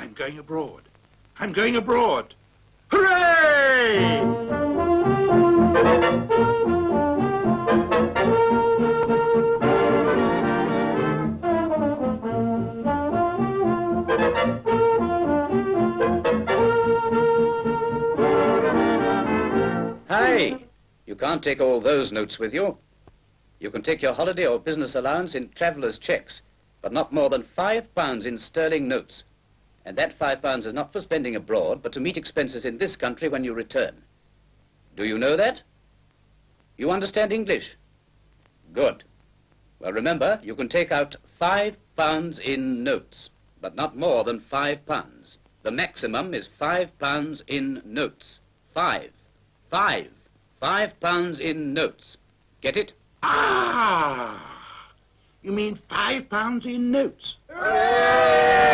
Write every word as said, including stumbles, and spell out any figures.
I'm going abroad. I'm going abroad. Hooray! Hey, you can't take all those notes with you. You can take your holiday or business allowance in traveller's checks, but not more than five pounds in sterling notes. And that five pounds is not for spending abroad, but to meet expenses in this country when you return. Do you know that? You understand English? Good. Well, remember, you can take out five pounds in notes, but not more than five pounds. The maximum is five pounds in notes. Five. Five. Five pounds in notes. Get it? Ah! You mean five pounds in notes? Hooray!